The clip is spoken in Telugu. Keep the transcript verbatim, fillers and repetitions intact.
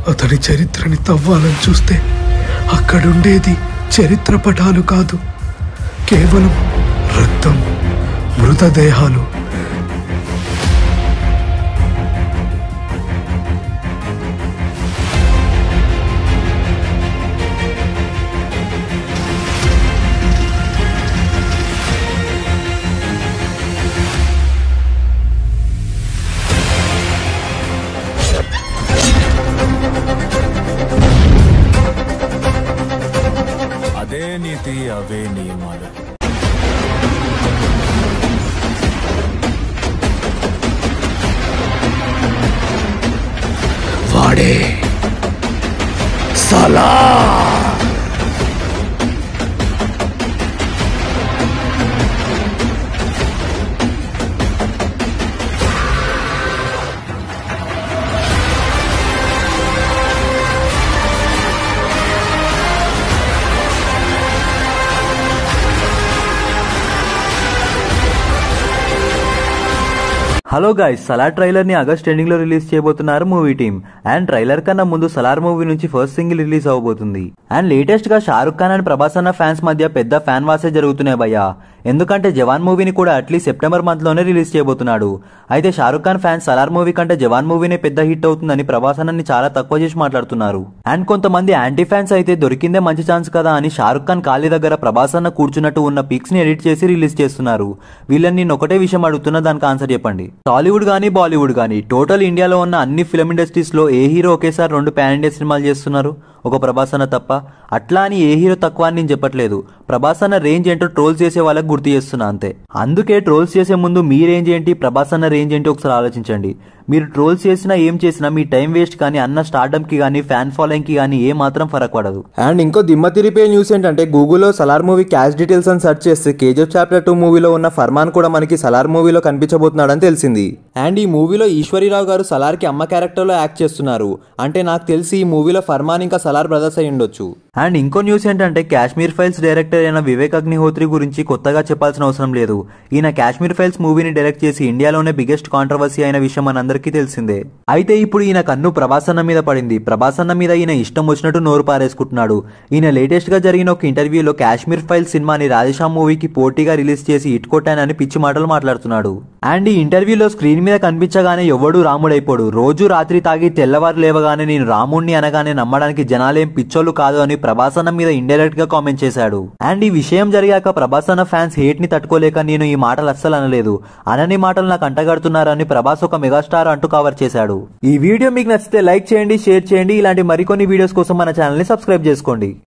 అతని చరిత్రని తవ్వాలని చూస్తే అక్కడుండేది చరిత్ర పటాలు కాదు, కేవలం రక్తం, మృతదేహాలు. అదే నీతి, అవే నియమాలు. వాడే Salaar. Hello guys, Salaar trailer ని ఆగస్ట్ ఎండింగ్ లో రిలీజ్ చేయబోతున్నారు మూవీ టీమ్. అండ్ ట్రైలర్ కన్నా ముందు సలార్ మూవీ నుంచి ఫస్ట్ సింగిల్ రిలీజ్ అవబోతుంది. అండ్ లేటెస్ట్ గా షారుఖ్ ఖాన్ అండ్ ప్రభాస్ అన్న ఫ్యాన్స్ మధ్య పెద్ద ఫ్యాన్ వాసే జరుగుతున్నాయి భయ్యా. ఎందుకంటే జవాన్ మూవీని కూడా అట్లీస్ట్ సెప్టెంబర్ మంత్ లోనే రిలీజ్ చేయబోతున్నాడు. అయితే షారుఖ్ ఖాన్ ఫ్యాన్స్ సలార్ మూవీ కంటే జవాన్ మూవీనే పెద్ద హిట్ అవుతుందని ప్రభాస్ అన్నని చాలా తక్కువ చేసి మాట్లాడుతున్నారు. అండ్ కొంతమంది యాంటీ ఫ్యాన్స్ అయితే దొరికిందే మంచి ఛాన్స్ కదా అని షారుఖ్ ఖాన్ ఖాళీ దగ్గర ప్రభాస్ అన్న కూర్చున్నట్టు ఉన్న పిక్స్ ని ఎడిట్ చేసి రిలీజ్ చేస్తున్నారు. వీళ్ళని నేను ఒకటే విషయం అడుగుతున్నా, దానికి ఆన్సర్ చెప్పండి. టాలీవుడ్ గానీ బాలీవుడ్ గానీ టోటల్ ఇండియాలో ఉన్న అన్ని ఫిల్మ్ ఇండస్ట్రీస్ లో ఏ హీరో ఒకేసారి రెండు పాన్ ఇండియా సినిమాలు చేస్తున్నారు? ఒక ప్రభాస్ అన్న తప్ప. అట్లా అని ఏ హీరో తక్కువ అని నేను చెప్పట్లేదు. ప్రభాస్ అన్న రేంజ్ ఏంటో ట్రోల్స్ చేసే వాళ్ళకి గుర్తు చేస్తున్నా అంతే. అందుకే ట్రోల్స్ చేసే ముందు మీ రేంజ్ ఏంటి, ప్రభాస్ అన్న రేంజ్ ఏంటి ఒకసారి ఆలోచించండి. మీరు ట్రోల్స్ చేసినా ఏం చేసినా మీ టైం వేస్ట్ కానీ అన్న స్టార్డమ్ కి కానీ ఫ్యాన్ ఫాలోయింగ్ కి కానీ ఏ మాత్రం ఫరక్ పడదు. అండ్ ఇంకో దిమ్మ తిరిపే న్యూస్ ఏంటంటే గూగుల్లో సలార్ మూవీ క్యాష్ డీటెయిల్స్ అని సెర్చ్ చేస్తే కేజీఎఫ్ చాప్టర్ టూ మూవీలో ఉన్న ఫర్మాన్ కూడా మనకి సలార్ మూవీలో కనిపించబోతున్నాడని తెలిసింది. అండ్ ఈ మూవీలో ఈశ్వరీరావు గారు సలార్ కి అమ్మ క్యారెక్టర్ లో యాక్ట్ చేస్తున్నారు. అంటే నాకు తెలిసి ఈ మూవీలో ఫర్మాన్ ఇంకా సలార్ బ్రదర్స్ అయి ఉండొచ్చు. అండ్ ఇంకో న్యూస్ ఏంటంటే కాశ్మీర్ ఫైల్స్ డైరెక్టర్ అయిన వివేక్ అగ్నిహోత్రి గురించి కొత్తగా చెప్పాల్సిన అవసరం లేదు. ఈయన కాశ్మీర్ ఫైల్స్ మూవీని డైరెక్ట్ చేసి ఇండియాలోనే బిగ్గెస్ట్ కాంట్రవర్సీ అయిన విషయం మనందరికీ తెలిసిందే. అయితే ఇప్పుడు ఈయన కన్ను ప్రభాస్ అన్న మీద పడింది. ప్రభాస్ అన్న మీద ఈయన ఇష్టం వచ్చినట్టు నోరు పారేసుకుంటున్నాడు. ఈయన లేటెస్ట్ గా జరిగిన ఒక ఇంటర్వ్యూలో కాశ్మీర్ ఫైల్స్ సినిమాని రాధేశ్యామ్ మూవీకి పోటీగా రిలీజ్ చేసి హిట్ కొట్టానని పిచ్చి మాటలు మాట్లాడుతున్నాడు. అండ్ ఈ ఇంటర్వ్యూలో స్క్రీన్ మీద కనిపించగానే ఎవడు రాముడైపోడు. రోజు రాత్రి తాగి తెల్లవారు లేవగానే నేను రాముణ్ణి అనగానే నమ్మడానికి జనాలేం పిచ్చోళ్ళు కాదు అని ప్రభాస్ అన్న మీద ఇండైరెక్ట్ గా కామెంట్ చేశాడు. అండ్ ఈ విషయం జరిగాక ప్రభాస్ అన్న ఫ్యాన్స్ హేట్ ని తట్టుకోలేక నేను ఈ మాటలు అస్సలు అనలేదు, అనని మాటలు నాకు అంటగడుతున్నారని ప్రభాస్ ఒక మెగాస్టార్ అంటూ కవర్ చేశాడు. ఈ వీడియో మీకు నచ్చితే లైక్ చేయండి, షేర్ చేయండి. ఇలాంటి మరికొన్ని వీడియోస్ కోసం మన ఛానల్ ని సబ్స్క్రైబ్ చేసుకోండి.